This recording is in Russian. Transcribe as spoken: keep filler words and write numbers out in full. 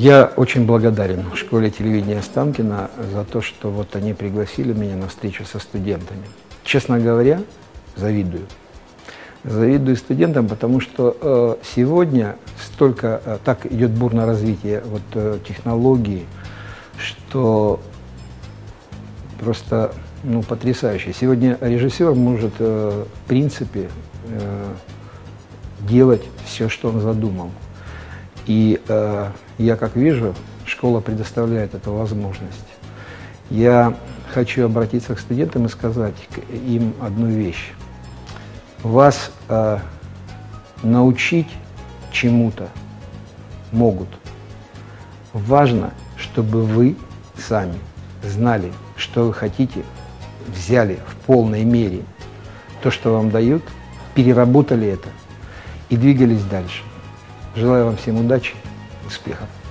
Я очень благодарен школе телевидения Останкино за то, что вот они пригласили меня на встречу со студентами. Честно говоря, завидую. Завидую студентам, потому что э, сегодня столько, э, так идет бурное развитие вот, э, технологий, что просто ну, потрясающе. Сегодня режиссер может, э, в принципе, э, делать все, что он задумал. И э, я, как вижу, школа предоставляет эту возможность. Я хочу обратиться к студентам и сказать им одну вещь. Вас э, научить чему-то могут. Важно, чтобы вы сами знали, что вы хотите, взяли в полной мере то, что вам дают, переработали это и двигались дальше. Желаю вам всем удачи, успехов.